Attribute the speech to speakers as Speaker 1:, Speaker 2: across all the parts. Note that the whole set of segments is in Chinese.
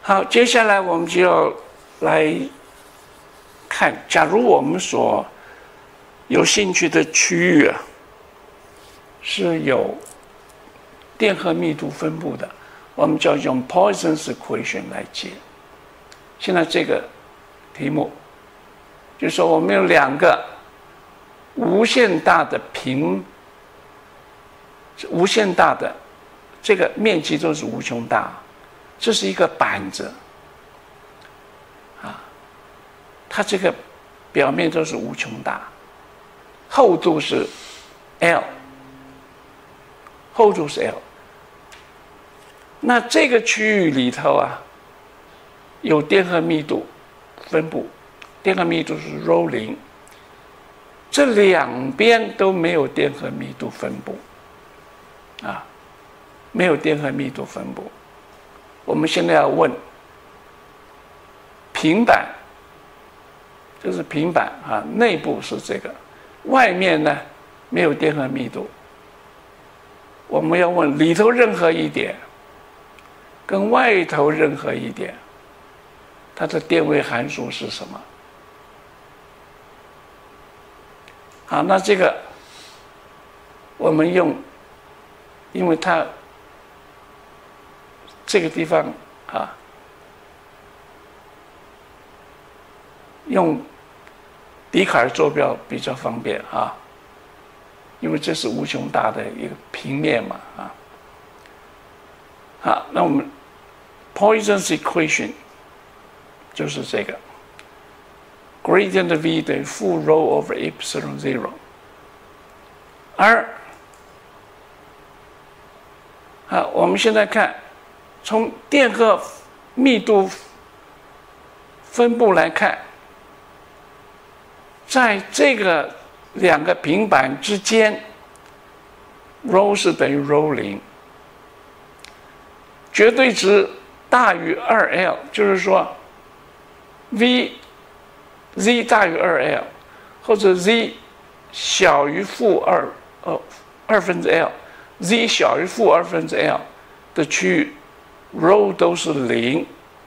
Speaker 1: 好，接下来我们就要来看，假如我们所有兴趣的区域啊，是有电荷密度分布的，我们就要用 Poisson's equation 来解。现在这个题目就是说，我们有两个无限大的无限大的这个面积都是无穷大，这是一个板子啊，它这个表面都是无穷大，厚度是 L， 厚度是 L。那这个区域里头啊，有电荷密度分布，电荷密度是 ρ0， 这两边都没有电荷密度分布啊，没有电荷密度分布。我们现在要问平板，就是平板啊，内部是这个，外面呢没有电荷密度。我们要问里头任何一点跟外头任何一点，它的电位函数是什么？好，那这个我们用，因为它这个地方啊，用笛卡尔坐标比较方便啊，因为这是无穷大的一个平面嘛啊。好，那我们 Poisson's equation 就是这个 gradient v 等于负 ρ over epsilon 0， 而我们现在看，从电荷密度分布来看，在这个两个平板之间 ，ρ 是等于 ρ0， 绝对值大于 2L， 就是说 z 大于 2L， 或者 z 小于负2分之 L，z 小于负2分之 L 的区域 ，ρ 都是0，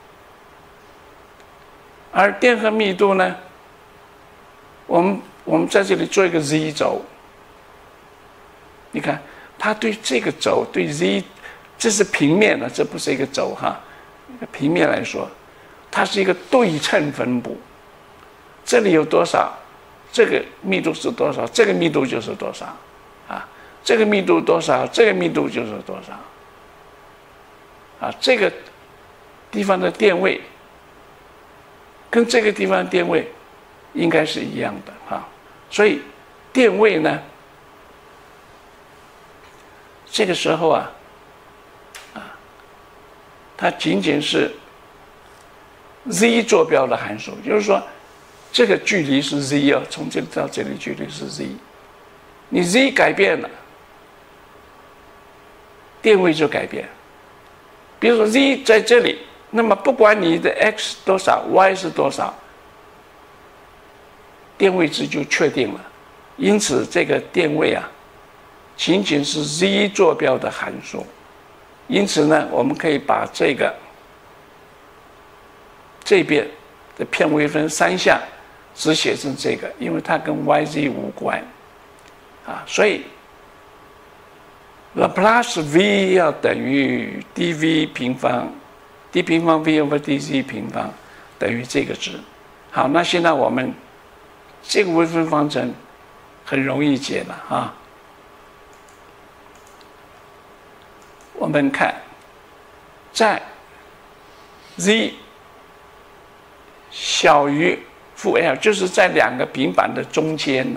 Speaker 1: 而电荷密度呢，我们在这里做一个 z 轴，你看它对这个轴对 z， 这是平面的，这不是一个轴哈，平面来说，它是一个对称分布，这里有多少，这个密度是多少，这个密度就是多少啊，这个密度多少，这个密度就是多少啊，这个地方的电位跟这个地方的电位应该是一样的啊，所以电位呢，这个时候啊，它仅仅是 z 坐标的函数，就是说这个距离是 z 啊，从这里到这里距离是 z， 你 z 改变了，电位就改变。比如说 z 在这里，那么不管你的 x 多少 y 是多少，电位值就确定了。因此这个电位啊，仅仅是 z 坐标的函数。因此呢，我们可以把这边的片微分3项只写成这个，因为它跟 yz 无关啊，所以 Laplace v 要等于 dv 平方 d 平方 v over dz 平方等于这个值。好，那现在我们这个微分方程很容易解了啊。我们看，在 z 小于负 L， 就是在两个平板的中间呢。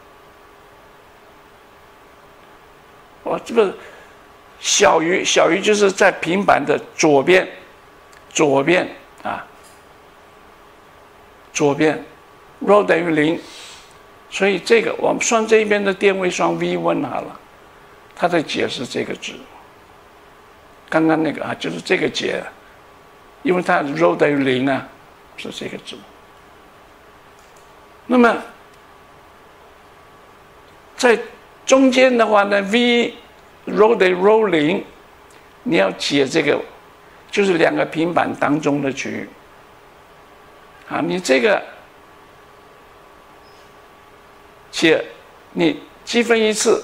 Speaker 1: 这个小于就是在平板的左边啊，左边 ρ 等于0，所以这个我们算这边的电位算 v1 好了，它在解释这个值。刚刚那个啊，就是这个解，因为它 ρ 等于0啊，是这个值。那么在中间的话呢 ，v ρ等于 ρ0， 你要解这个， 就是两个平板当中的区域。啊，你这个且你积分一次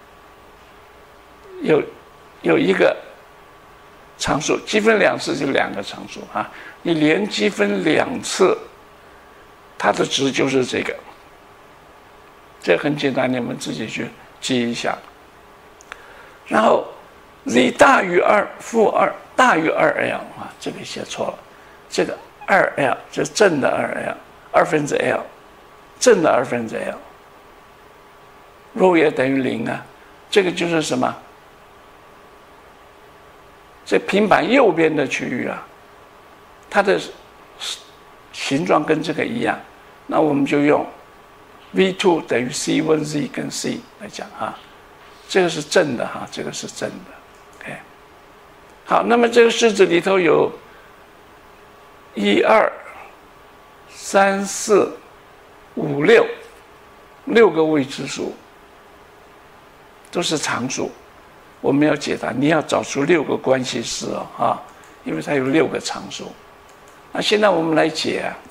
Speaker 1: 有一个常数，积分两次就两个常数啊。你连积分两次，它的值就是这个。这很简单，你们自己去记一下。然后 z 大于2负2大于2l 啊，这个写错了，这个2l 这是正的2l，2分之 l， 正的2分之 l，ρ 也等于0啊，这个就是什么？这平板右边的区域啊，它的形状跟这个一样，那我们就用 v2 等于 c1z 跟 c 来讲啊，这个是正的哈，这个是正的 ，OK。好，那么这个式子里头有1、2、3、4、5、6个未知数，都是常数。我们要解答，你要找出6个关系式哦，啊，因为它有6个常数。那现在我们来解啊。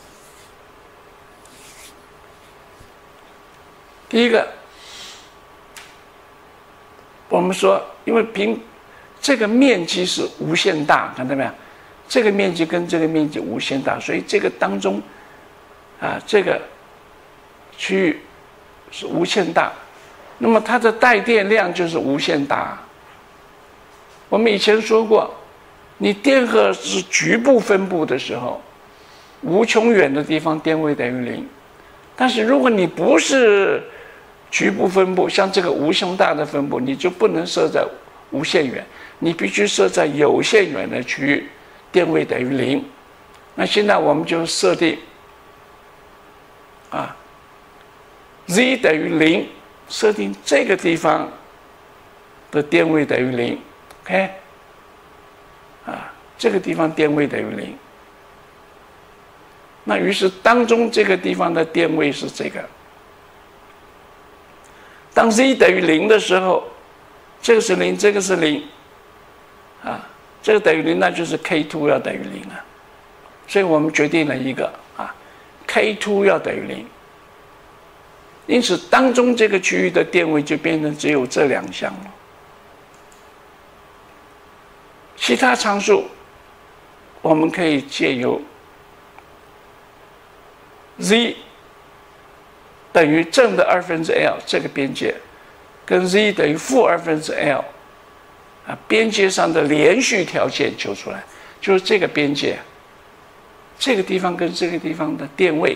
Speaker 1: 第一个，我们说，因为这个面积是无限大，看到没有？这个面积跟这个面积无限大，所以这个当中啊，这个区域是无限大。那么它的带电量就是无限大。我们以前说过，你电荷是局部分布的时候，无穷远的地方电位等于0。但是如果你不是局部分布，像这个无穷大的分布，你就不能设在无限远，你必须设在有限远的区域，电位等于0。那现在我们就设定啊 ，z 等于0。设定这个地方的电位等于0 ，OK， 啊，这个地方电位等于0。那于是当中这个地方的电位是这个。当 z 等于0的时候，这个是0，这个是0，啊，这个等于0，那就是 K2 要等于0啊。所以我们决定了一个啊 ，K2 要等于0。因此，当中这个区域的电位就变成只有这2项了。其他常数，我们可以借由 z 等于正的2分之 l 这个边界，跟 z 等于负2分之 l 啊边界上的连续条件求出来，就是这个边界，这个地方跟这个地方的电位。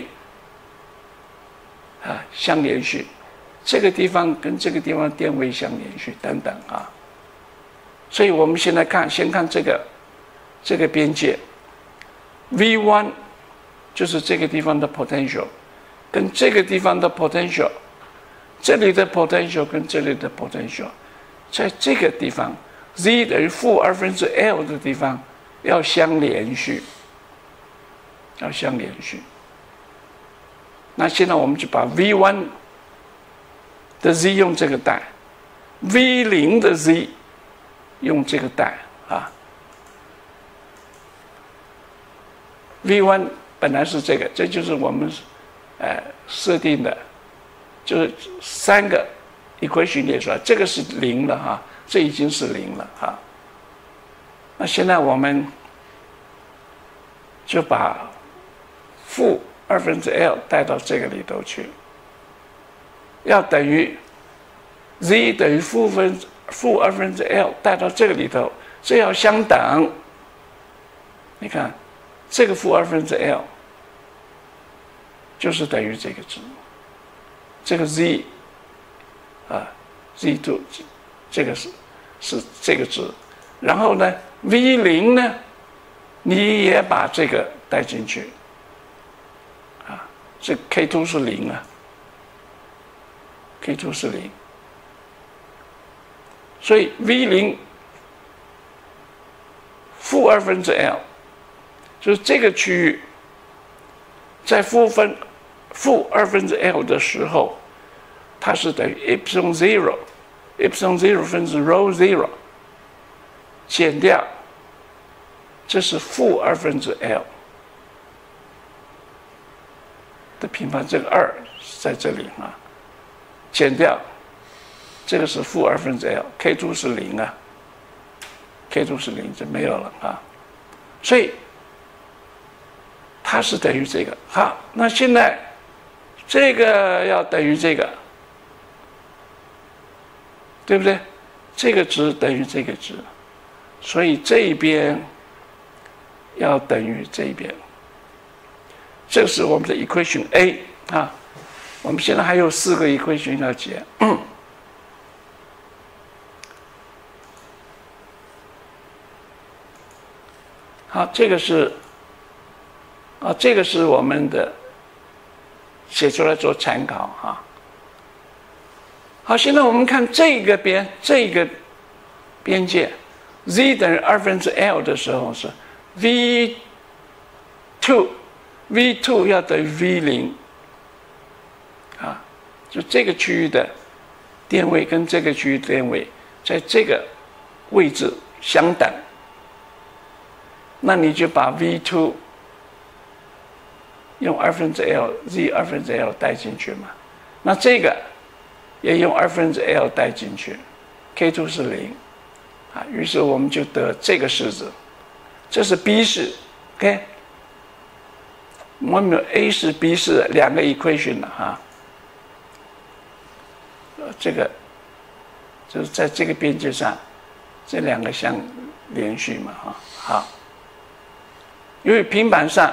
Speaker 1: 啊，相连续，这个地方跟这个地方电位相连续等等啊，所以我们现在先看这个边界 ，V1 就是这个地方的 potential， 跟这个地方的 potential， 这里的 potential 跟这里的 potential， 在这个地方 z 等于负2分之 l 的地方要相连续，要相连续。那现在我们就把 V1 的 z 用这个带 ，V0 的 z 用这个带啊。V1 本来是这个，这就是我们设定的，就是3个 equation 列出来，这个是0了哈，这已经是0了哈。那现在我们就把负2分之 l 带到这个里头去，要等于 z 等于负2分之 l 带到这个里头，这要相等。你看，这个负2分之 l 就是等于这个值，这个 z 啊 z2 这个是这个值，然后呢 V0 呢，你也把这个带进去。这 K2 是0啊 ，K2 是0，所以 V0 负2分之 l， 就是这个区域在负2分之 l 的时候，它是等于 epsilon zero 分之 rho zero 减掉这是负2/L 的平方，这个2在这里啊，减掉，这个是负2/L，K2 是0啊 ，K2 是0就没有了啊，所以它是等于这个。好，那现在这个要等于这个，对不对？这个值等于这个值，所以这一边要等于这一边。这是我们的 equation A 啊。我们现在还有4个 equation 要解。好，这个是这个是我们的写出来做参考啊。好，现在我们看这个边界 z 等于2/L 的时候是 v2 要等于 v0 啊，就这个区域的电位跟这个区域电位在这个位置相等，那你就把 v2 用z 2/L 带进去嘛，那这个也用2/L 带进去 ，K2 是0啊，于是我们就得这个式子，这是 B 式 ，OK。我们有 A 式、B 式2个 equation 了哈，这个就是在这个边界上，这2个相连续嘛哈。好，因为平板上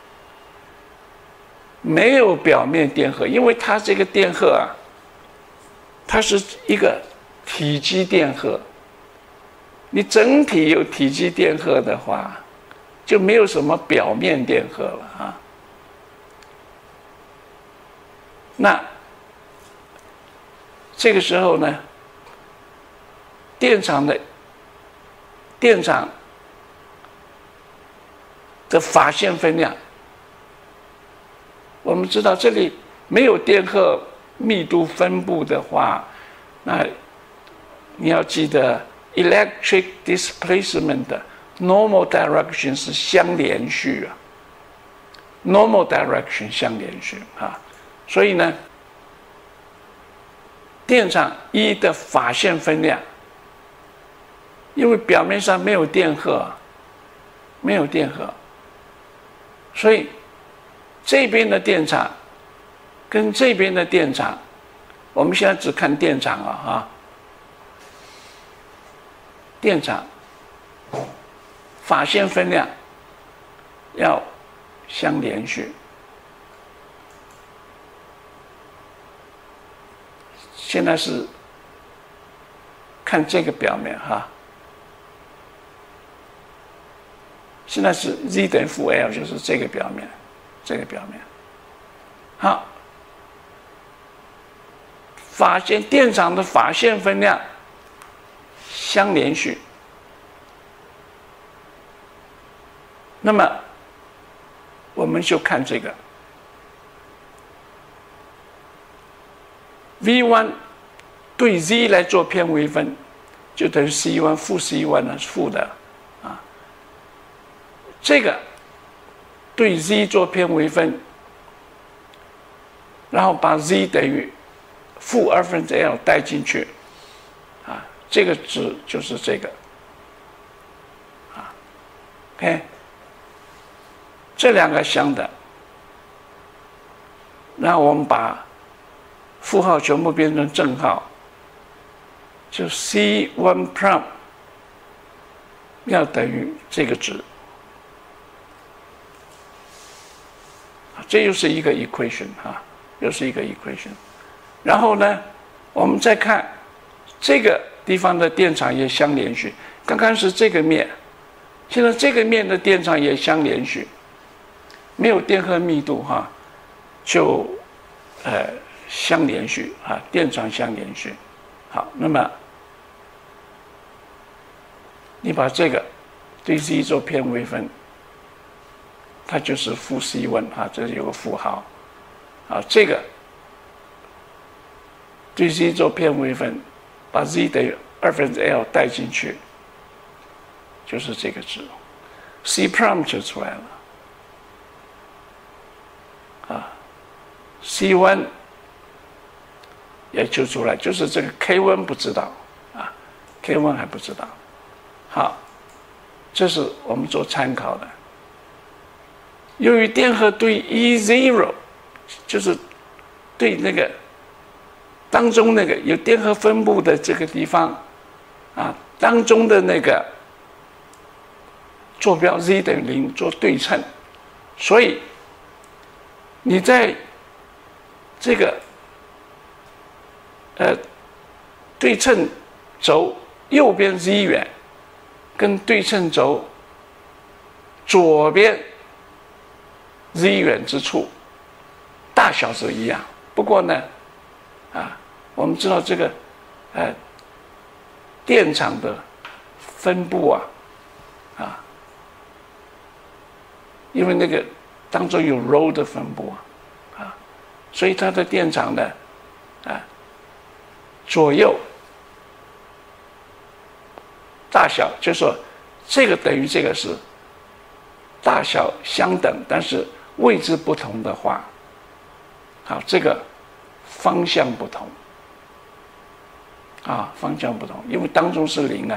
Speaker 1: 没有表面电荷，因为它这个电荷啊，它是一个体积电荷，你整体有体积电荷的话，就没有什么表面电荷了啊。那这个时候呢，电场的法线分量，我们知道这里没有电荷密度分布的话，那你要记得 electric displacement 的 normal direction 是相连续啊 ，normal direction 相连续啊。所以呢，电场1的法线分量，因为表面上没有电荷，所以这边的电场跟这边的电场，我们现在只看电场啊，电场法线分量要相连续。现在是看这个表面哈，现在是 z 等于负 L， 就是这个表面，好，电场的法线分量相连续，那么我们就看这个 V1 对 z 来做偏微分，就等于 C1 负 C1 呢是负的啊。这个对 z 做偏微分，然后把 z 等于负2/L 带进去啊，这个值就是这个啊。OK， 这2个相等，然后我们把负号全部变成正号，就 C1 prime 要等于这个值，这又是一个 equation 啊，又是一个 equation。然后呢，我们再看这个地方的电场也相连续，刚刚是这个面，现在这个面的电场也相连续，没有电荷密度哈，就相连续啊，电场相连续。好，那么你把这个对 z 做偏微分，它就是负 C1 啊，这里有个负号啊，这个对 z 做偏微分，把 z 等于2/L 带进去，就是这个值。 C prime 就出来了，C1 也就出来，就是这个 K1 不知道K1 还不知道。好，这是我们做参考的。由于电荷对 E0， 就是对那个当中那个有电荷分布的这个地方当中的那个坐标 z 等于0做对称，所以你在这个对称轴右边 z 远跟对称轴左边 z 远之处大小是一样，不过呢我们知道这个电场的分布因为那个当中有 ρ 的分布所以它的电场呢左右大小，就是说这个等于这个是大小相等，但是位置不同的话，好，这个方向不同方向不同，因为当中是0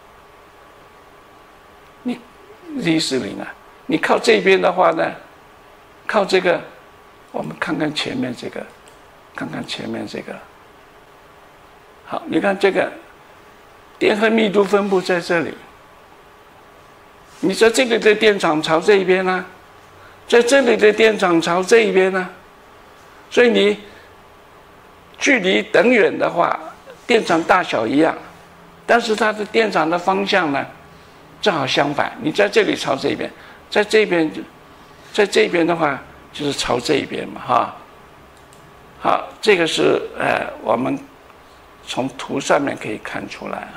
Speaker 1: 你 z 是0你靠这边的话呢，靠这个，我们看看前面这个，看看前面这个。好，你看这个电荷密度分布在这里，你在这里的电场朝这一边在这里的电场朝这一边所以你距离等远的话，电场大小一样，但是它的电场的方向呢正好相反，你在这里朝这边，在这边的话就是朝这边嘛好，这个是我们从图上面可以看出来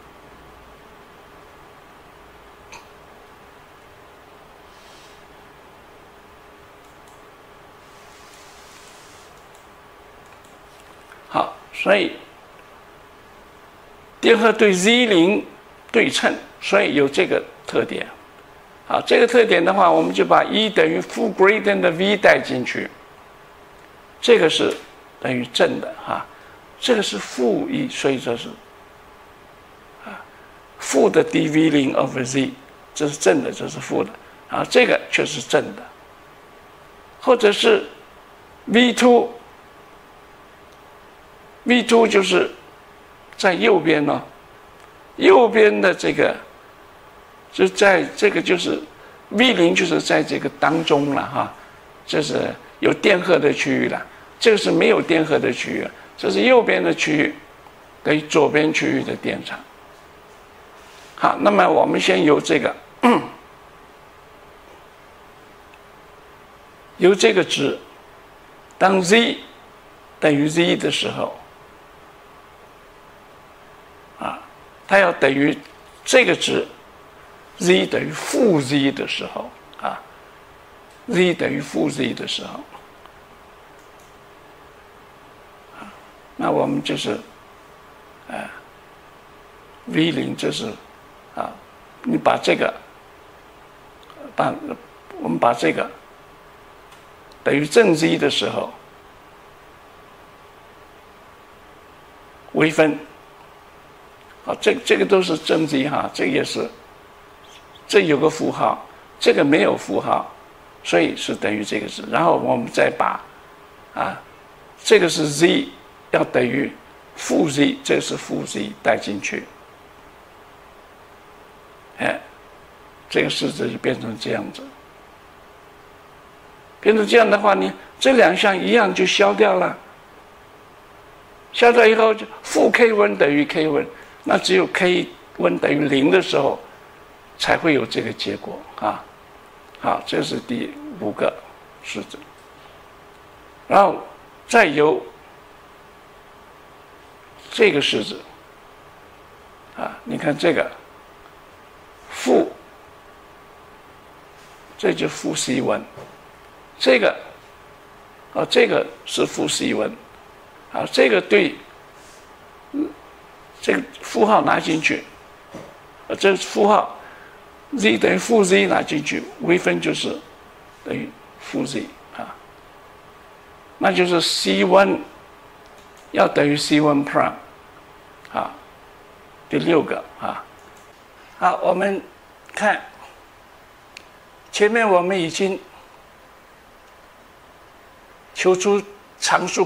Speaker 1: 好，所以电荷对 Z0 对称，所以有这个特点。好，这个特点的话，我们就把 E 等于负 gradient 的 V 带进去，这个是等于正的这个是负 E， 所以这是负的 dV0 over Z， 这是正的，这是负的这个却是正的，或者是 V2 就是在右边右边的这个就在这个就是 V0 就是在这个当中了这是有电荷的区域了，这个是没有电荷的区域，这是右边的区域等于左边区域的电场。好，那么我们先由这个由这个值，当 Z 等于 Z 的时候它要等于这个值 z 等于负 z 的时候z 等于负 z 的时候那我们就是V0 就是你把这个我们把这个等于正 z 的时候微分这个都是正 z 这也是这有个符号，这个没有符号，所以是等于这个值。然后我们再把这个是 z 要等于负 z， 这是负 z 带进去，这个式子就变成这样子。变成这样的话，你这两项一样就消掉了，消掉以后就负 k 温等于 k 温，那只有 k 温等于0的时候才会有这个结果好，这是第5个式子，然后再由这个式子你看这个负，这就负 c 温，这个这个是负 c 温这个对这个负号拿进去这个负号 z 等于负 z 拿进去，微分就是等于负 z 啊，那就是 c1 要等于 c1 prime 啊，第6个啊。好，我们看前面我们已经求出常数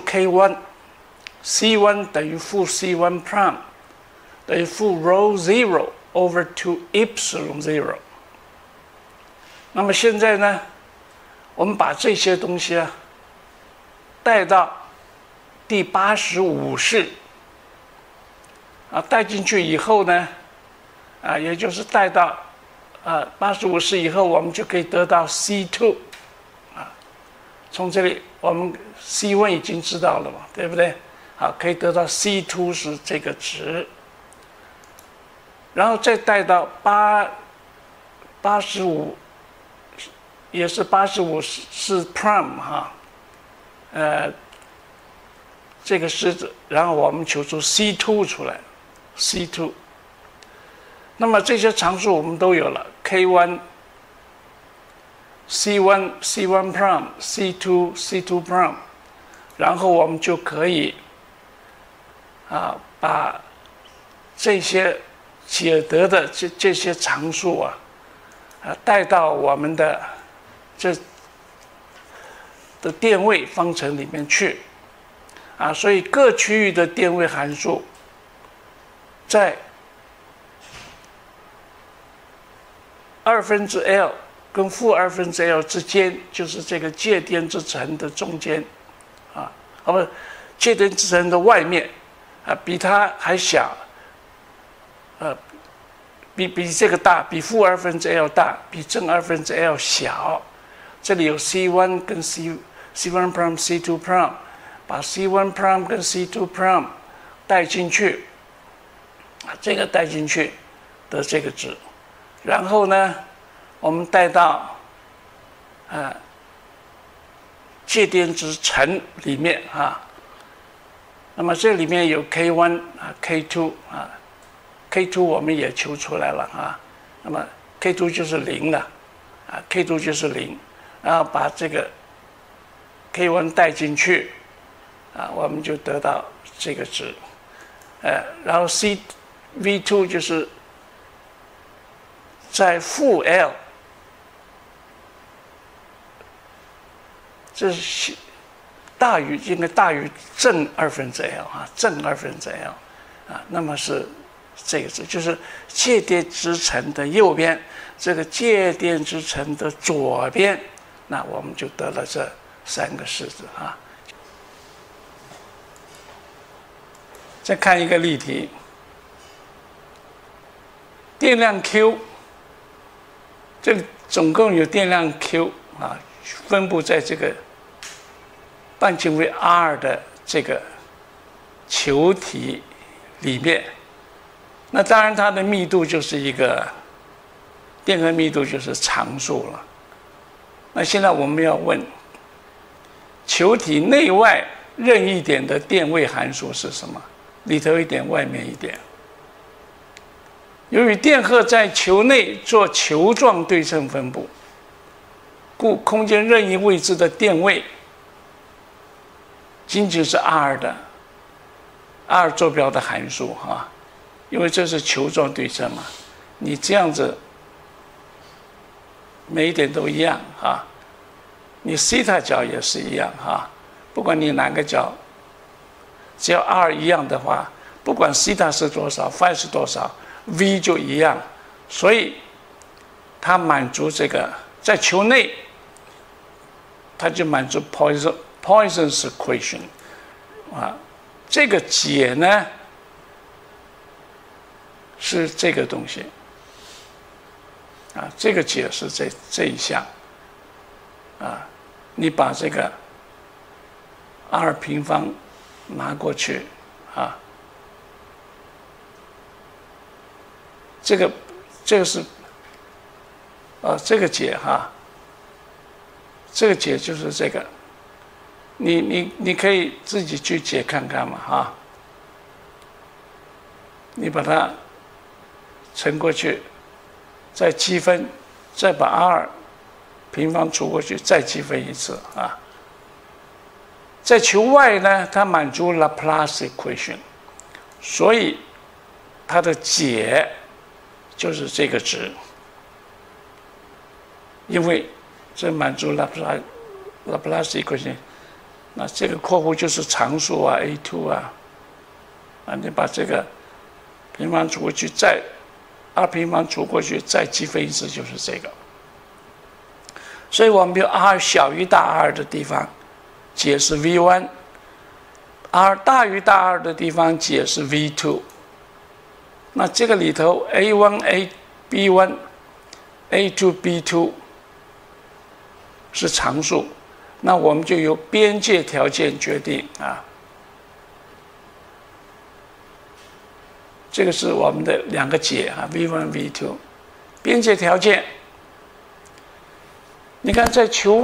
Speaker 1: k1，c1 等于负 c1 prime 等于负 rho 0 over 2 epsilon 0。那么现在呢，我们把这些东西啊带到第85式啊，带进去以后呢，啊，也就是带到85式以后，我们就可以得到 C2 啊。从这里我们 C1 已经知道了嘛，对不对？好，可以得到 C2 是这个值，然后再带到85，也是85是 prime 哈，这个式子，然后我们求出 C2 出来 ，C2。那么这些常数我们都有了 ，K1、C1、C1 prime、C2、C2 prime， 然后我们就可以把这些解得的这些常数带到我们的的电位方程里面去所以各区域的电位函数在2/L 跟负2/L 之间，就是这个介电之层的中间不，介电之层的外面比它还小，比这个大，比负2/L 大，比正2/L 小。这里有 C1 跟 C1 prime C2 prime， 把 C1 prime 跟 C2 prime 带进去，这个带进去的这个值，然后呢，我们带到介电之层里面那么这里面有 K1 K2 K2 我们也求出来了那么 K2 就是0了K2 就是0，然后把这个 K1 带进去我们就得到这个值然后 V2 就是在负 L， 这是应该大于正2/L正2/L那么是这个值，就是介电之层的右边，这个介电之层的左边，那我们就得了这3个式子再看一个例题，电量 Q， 这里总共有电量 Q 分布在这个半径为 r 的这个球体里面。那当然它的密度就是一个电荷密度就是常数了。那现在我们要问球体内外任意点的电位函数是什么？里头一点，外面一点。由于电荷在球内做球状对称分布，故空间任意位置的电位仅仅是 r 的 r 坐标的函数因为这是球状对称嘛，你这样子每一点都一样你西塔角也是一样不管你哪个角，只要 r 一样的话，不管西塔是多少 phi 是多少 v 就一样，所以它满足这个在球内它就满足 Poisson's equation 这个解呢是这个东西这个解是这一项你把这个 r 平方拿过去这个是这个解这个解就是这个，你可以自己去解看看嘛你把它乘过去， 再积分，再把 r 平方除过去，再积分一次啊。在求 y 呢，它满足 Laplace equation， 所以它的解就是这个值，因为这满足 Laplace equation， 那这个括弧就是常数啊 ，a2 啊，你把这个平方除过去，再r 平方除过去，再积分一次就是这个。所以我们有 r 小于大 r 的地方，解是 v1；r 大于大 r 的地方，解是 v2。那这个里头 a1、b1、a2、b2 是常数，那我们就由边界条件决定啊。这个是我们的两个解啊 ，v1、v2， 边界条件。你看，在求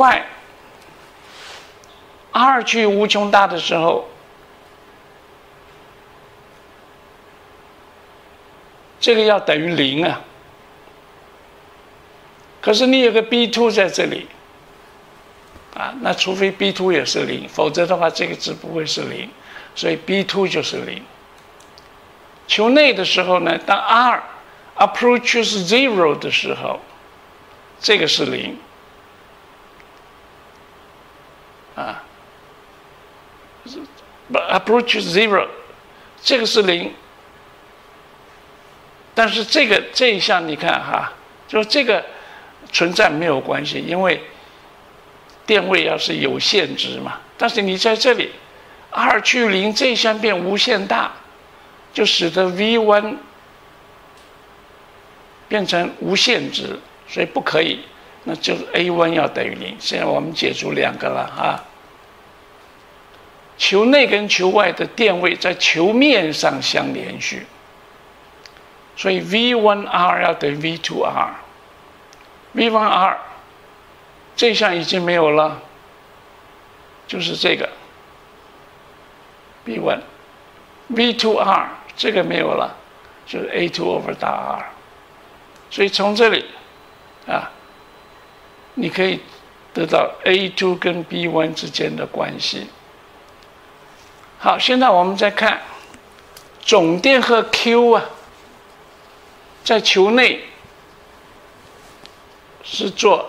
Speaker 1: y，r 趋于无穷大的时候，这个要等于0啊。可是你有个 b2 在这里，啊，那除非 b2 也是0，否则的话这个值不会是0，所以 b2 就是0。求内的时候呢，当 r approaches 0的时候，这个是0。啊 ，approach 0， 这个是0，但是这一项你看哈，就这个存在没有关系，因为电位要是有限值嘛。但是你在这里 r 趋于0这一项变无限大，就使得 v1 变成无限值，所以不可以。那就是 a1 要等于0。现在我们解除2个了啊。球内跟球外的电位在球面上相连续，所以 v1r 要等于 v2r。v1r 这项已经没有了，就是这个 v1。v2r 这个没有了，就是 a2 over 大 r。所以从这里啊，你可以得到 A2 跟 B1 之间的关系。好，现在我们再看总电荷 Q 啊，在球内是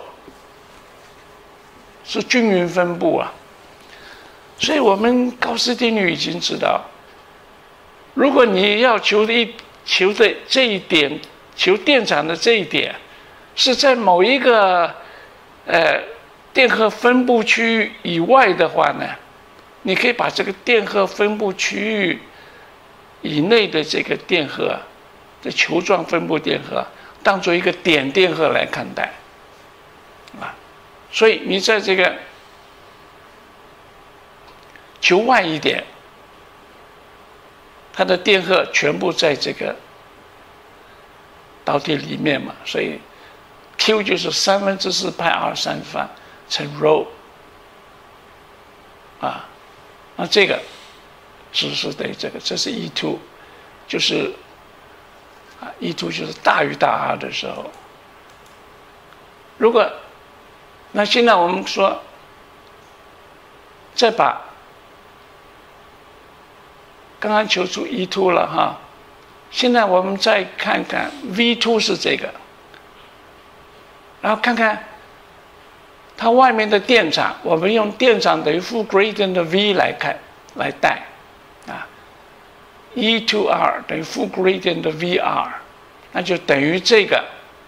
Speaker 1: 均匀分布啊，所以我们高斯定律已经知道，如果你要求的这一点，求电场的这一点是在某一个电荷分布区域以外的话呢，你可以把这个电荷分布区域以内的这个电荷的球状分布电荷当做一个点电荷来看待啊。所以你在这个球外一点，它的电荷全部在这个导体里面嘛，所以 Q 就是4/3派 r 三方乘 ρ 啊，那这个是等于这个，这是 E2， 就是E2 就是大于大 r 的时候，如果那现在我们说再把刚刚求出 E2 了哈，现在我们再看看 V2 是这个，然后看看它外面的电场，我们用电场等于负 gradient 的 V 来带啊 ，E2R 等于负 gradient 的 VR， 那就等于这个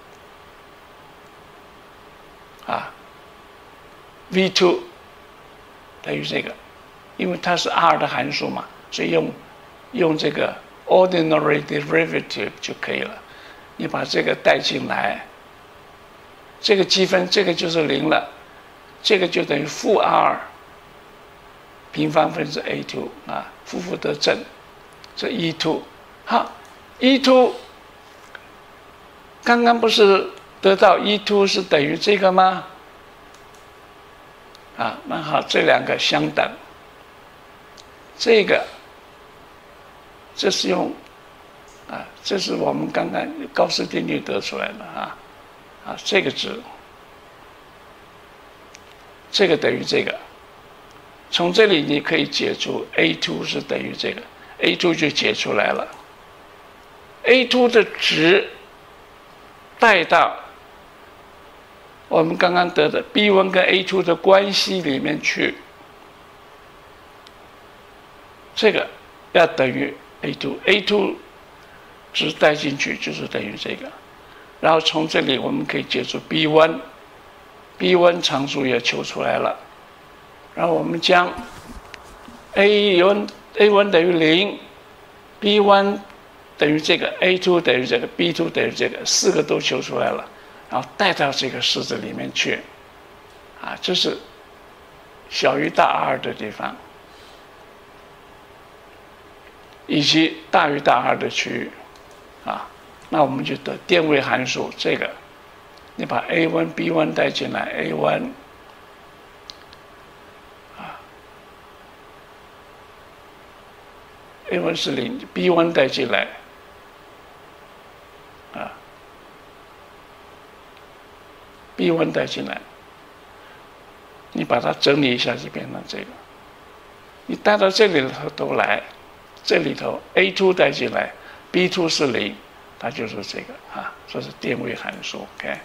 Speaker 1: 啊 V2 等于这个，因为它是 R 的函数嘛，所以用这个 ordinary derivative 就可以了。你把这个带进来，这个积分，这个就是0了，这个就等于负 r 平方分之 a2 啊，负得正，这 E2。好 ，E2 刚刚不是得到 E2 是等于这个吗？啊，那好，这两个相等，这个这是用啊，这是我们刚刚高斯定律得出来的啊。 啊，这个值，这个等于这个。从这里你可以解出 A2 是等于这个 ，A2 就解出来了。A2 的值带到我们刚刚得的 B1 跟 A2 的关系里面去，这个要等于 A2 值带进去就是等于这个，然后从这里我们可以解出 B1 常数也求出来了，然后我们将 A1 等于0 ，B1 等于这个 ，A2 等于这个 ，B2 等于这个，4个都求出来了，然后带到这个式子里面去，啊，这是小于大 R 的地方，以及大于大 R 的区域，啊，那我们就得电位函数这个，你把 A1、B1 带进来 ，A1。A1 是0 ，B1 带进来，啊 ，B1 带进来，你把它整理一下就变成这个。你带到这里头都来，这里头 A2 带进来 ，B2 是0，它就是这个啊，这是电位函数。OK，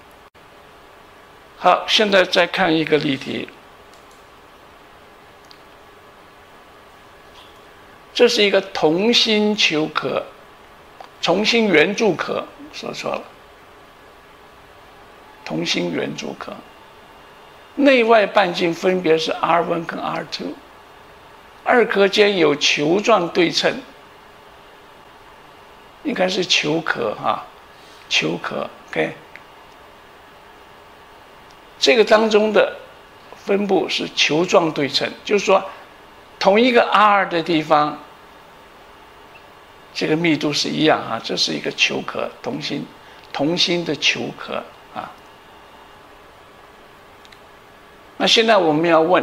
Speaker 1: 好，现在再看一个例题。这是一个同心球壳，同心圆柱壳，说错了。同心圆柱壳，内外半径分别是 R1 跟 R2， 二壳间有球状对称，应该是球壳哈，球壳 OK。这个当中的分布是球状对称，就是说同一个 R 的地方。这个密度是一样啊，这是一个球壳，同心的球壳啊。那现在我们要问，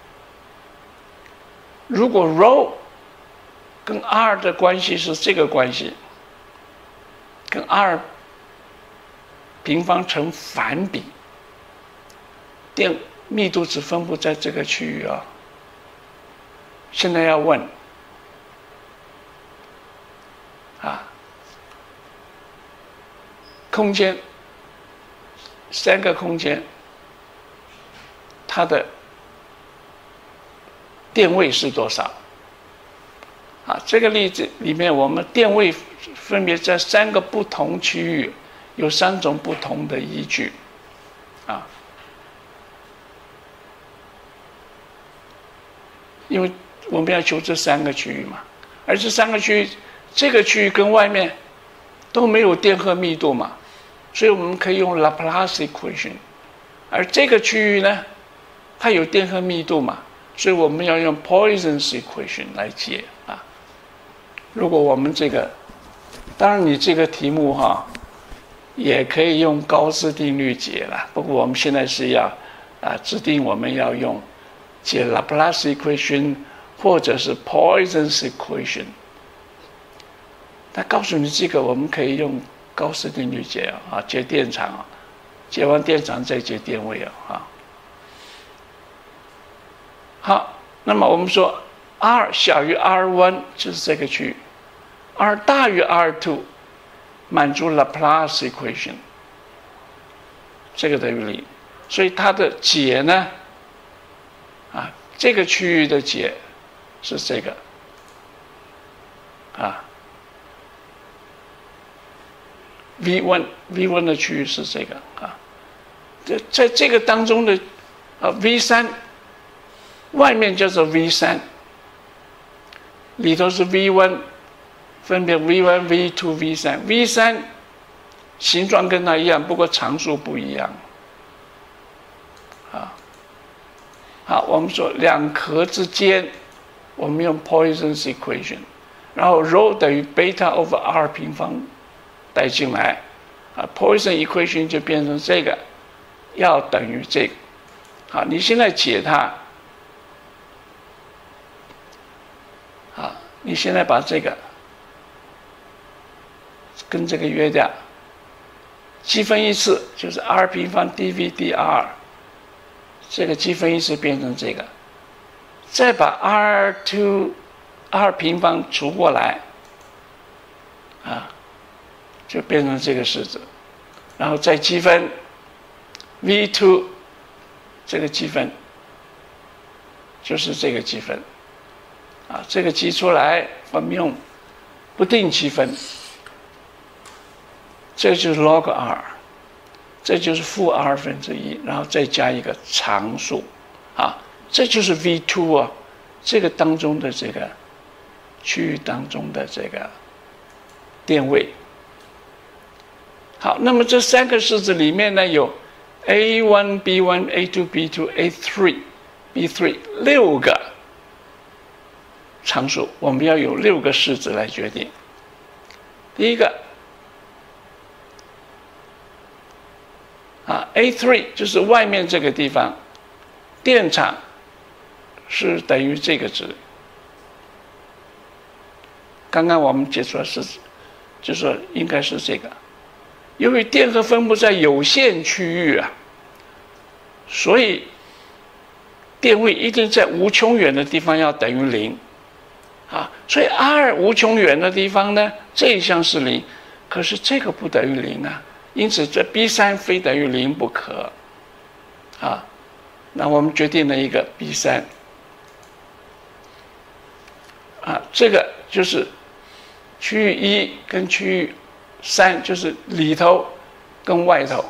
Speaker 1: 如果 ρ 跟 R 的关系是这个关系，跟 R 平方成反比，电密度只分布在这个区域啊。现在要问。空间3个空间，它的电位是多少？啊，这个例子里面，我们电位分别在3个不同区域，有3种不同的依据，啊，因为我们要求这3个区域嘛，而这3个区域，这个区域跟外面都没有电荷密度嘛。所以我们可以用 Laplace equation， 而这个区域呢，它有电荷密度嘛，所以我们要用 Poisson's equation 来解啊。如果我们这个，当然你这个题目哈，也可以用高斯定律解了。不过我们现在是要指定我们要用解 Laplace equation 或者是 Poisson's equation。他告诉你这个，我们可以用。高斯定律解啊，解电场啊，解完电场再解电位啊。好，那么我们说 R 小于 R1 就是这个区域 ，R 大于 R2 满足 Laplace equation， 这个等于0，所以它的解呢，啊，这个区域的解是这个，啊。V1 的区域是这个啊，在这个当中的V3，外面叫做 V3，里头是 V1，分别 V1、V2、V3，V3 形状跟它一样，不过常数不一样。啊，好，我们说两壳之间，我们用 Poisson's equation， 然后 ρ 等于 beta over R 平方。带进来，啊 ，Poisson equation 就变成这个，要等于这个，好，你现在解它，啊，你现在把这个跟这个约掉， 积分一次就是 r 平方 dv/dr， 这个积分一次变成这个，再把 r平方除过来，就变成这个式子，然后再积分 v2， 这个积分就是这个积分，这个积出来我们用不定积分。这就是 log r， 这就是负2/1，然后再加一个常数，这就是 v2 啊，这个当中的这个区域当中的这个电位。好，那么这三个式子里面呢，有 a1 b1 a2 b2 a3 b3 6个常数，我们要有6个式子来决定。第一个A3 就是外面这个地方，电场是等于这个值。刚刚我们解出来是，就说应该是这个。由于电荷分布在有限区域所以电位一定在无穷远的地方要等于0，所以 r 无穷远的地方呢，这一项是0，可是这个不等于0啊。因此，这 B3 非等于0不可，那我们决定了一个 B3，这个就是区域1跟区域3，就是里头跟外头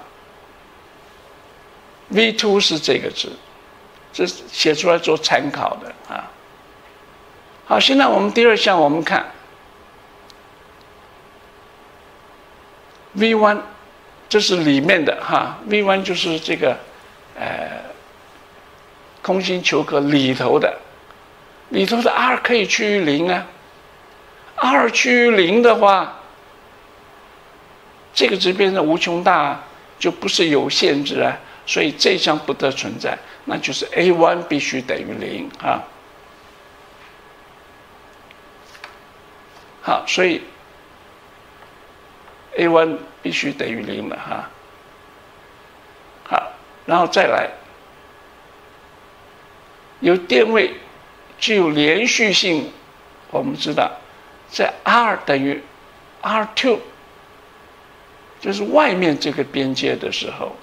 Speaker 1: V2 是这个值，这是写出来做参考的好，现在我们第二项我们看。V1 这是里面的V1 就是这个空心球壳里头的 R 可以趋于0，R 趋于0的话，这个值变成无穷大就不是有限值所以这项不得存在，那就是 A1 必须等于0好，所以A1 必须等于0了好，然后再来，有电位具有连续性，我们知道，在 R 等于 R2， 就是外面这个边界的时候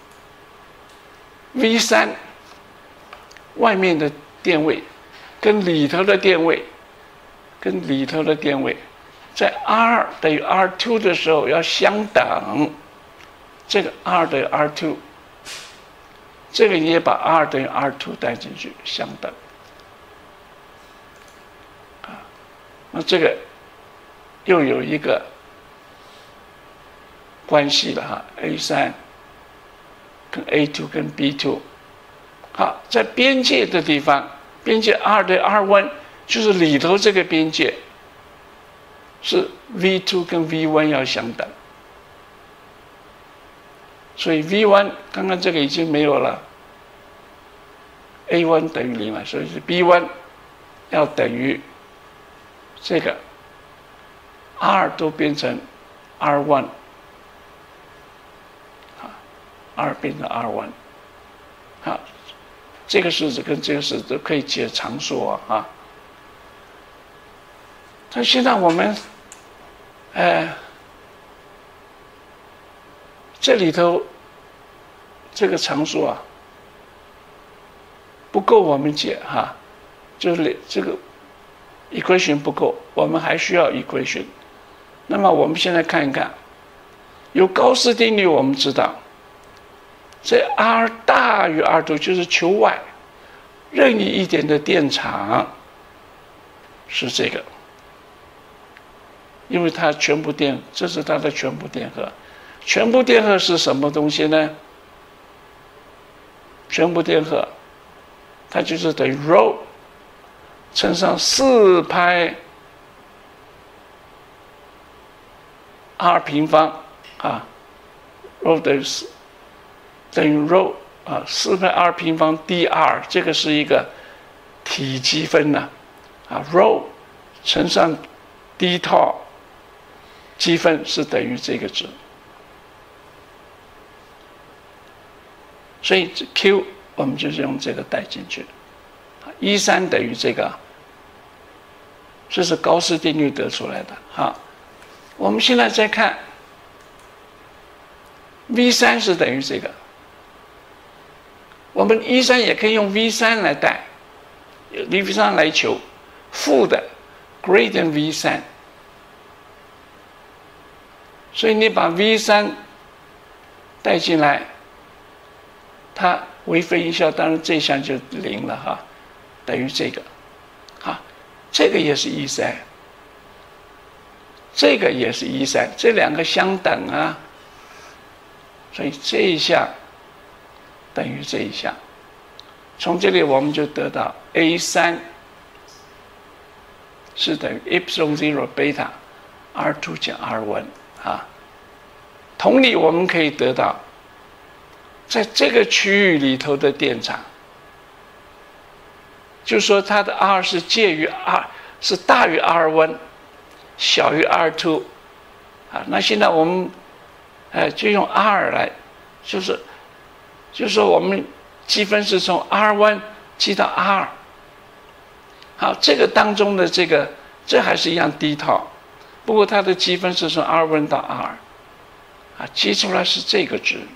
Speaker 1: ，V3 外面的电位跟里头的电位，在 R 等于 R2 的时候要相等，这个 R 等于 R2， 这个也把 R 等于 R2 带进去，相等。那这个又有一个关系了A3 跟 A2 跟 B2。好，在边界的地方，边界 R 等于 R1， 就是里头这个边界。是 V2 跟 V1 要相等，所以 V1 刚刚这个已经没有了 ，A1 等于0了，所以是 B1 要等于这个 R 都变成 R1， R 变成 R1， 好，这个式子跟这个式子都可以解常数但现在我们这里头这个常数不够我们解就是这个 equation 不够，我们还需要 equation。那么我们现在看一看，有高斯定律，我们知道，在 R 大于 R2， 就是球外任意一点的电场是这个。因为它全部电，这是它的全部电荷。全部电荷是什么东西呢？全部电荷，它就是等于 ρ 乘上4派 r 平方ρ等于 ρ 4派 r 平方 dr， 这个是一个体积分ρ 乘上 d 套积分是等于这个值所以 Q 我们就是用这个带进去，E3等于这个，这是高斯定律得出来的。好，我们现在再看 V3 是等于这个，我们 E3也可以用 V3来带，V3来求负的 gradient V3，所以你把 V3带进来，它微分一下，当然这项就0了哈，等于这个，好，这个也是E3，这个也是E3，这两个相等啊，所以这一项等于这一项，从这里我们就得到 A3是等于 epsilon zero beta R2 减 R1啊。同理，我们可以得到，在这个区域里头的电场，就是说它的 R 是介于 R 是大于 R1， 小于 R2 啊。那现在我们就用 R 来，就是说我们积分是从 R1 积到 R。好，这个当中的这还是一样低套，不过它的积分是从 R1 到 R， 啊，积出来是这个值。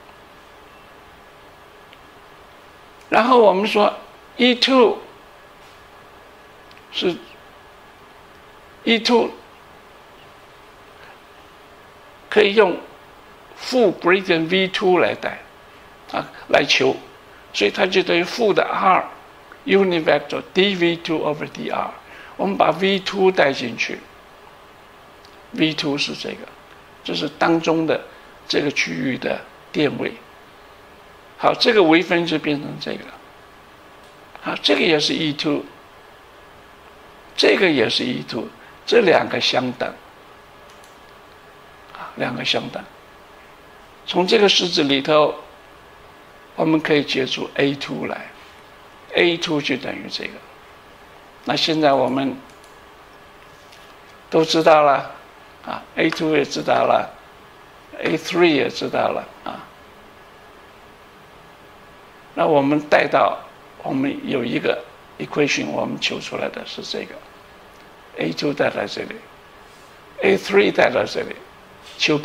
Speaker 1: 然后我们说 E2 是 E2 可以用负 gradient V2 来带啊来求，所以它就等于负的 R unit vector dV2 over dr， 我们把 V2 带进去 ，V2 是这个，这是当中的这个区域的电位。好，这个微分就变成这个，好，这个也是 E2， 这个也是 E2， 这两个相等，啊，两个相等。从这个式子里头，我们可以解出 A2 来。A2 就等于这个，那现在我们都知道了啊 ，A2 也知道了 ，A3 也知道了啊。那我们带到我们有一个 equation， 我们求出来的是这个 ，A2 带到这里 ，A3 带到这里，求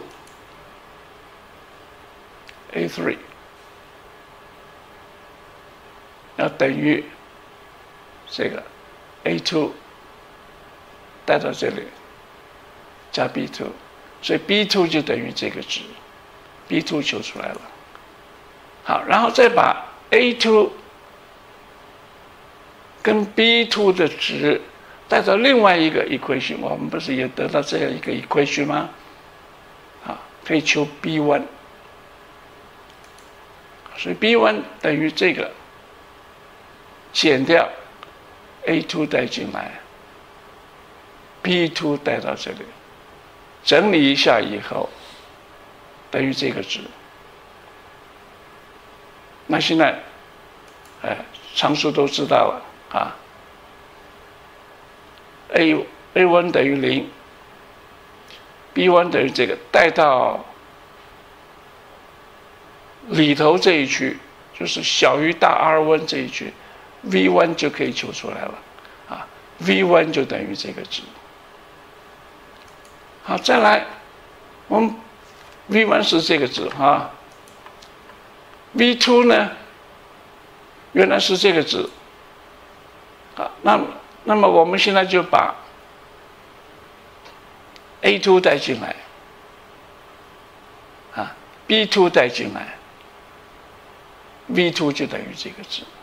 Speaker 1: B2，A3。要等于这个 A2 带到这里加 B2， 所以 B2 就等于这个值 ，B2 求出来了。好，然后再把 A2 跟 B2 的值带到另外一个 equation， 我们不是也得到这样一个 equation 吗？啊，可以求 B1， 所以 B1 等于这个。减掉 A2 带进来 ，B2 带到这里，整理一下以后，等于这个值。那现在，常数都知道了啊。A1 等于0，B1 等于这个，带到里头这一区，就是小于大 R1 这一区。V1 就可以求出来了，啊 ，V1 就等于这个值。好，再来，我们 V1 是这个值啊 ，V2 呢，原来是这个值，啊，那么我们现在就把 A2 带进来，啊 ，B2 带进来 ，V2 就等于这个值。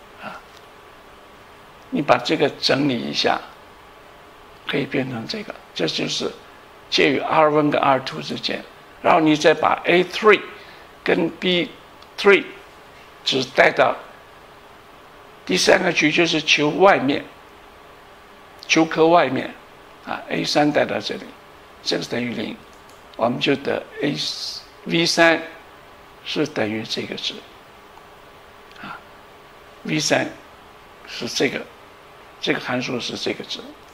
Speaker 1: 你把这个整理一下，可以变成这个，这就是介于 R1 跟 R2 之间。然后你再把 A3 跟 B3 只带到第三个区，就是球外面，球壳外面啊 ，A3 带到这里，这个等于0，我们就得 V3 是等于这个值啊 ，V3 是这个函数是这个值。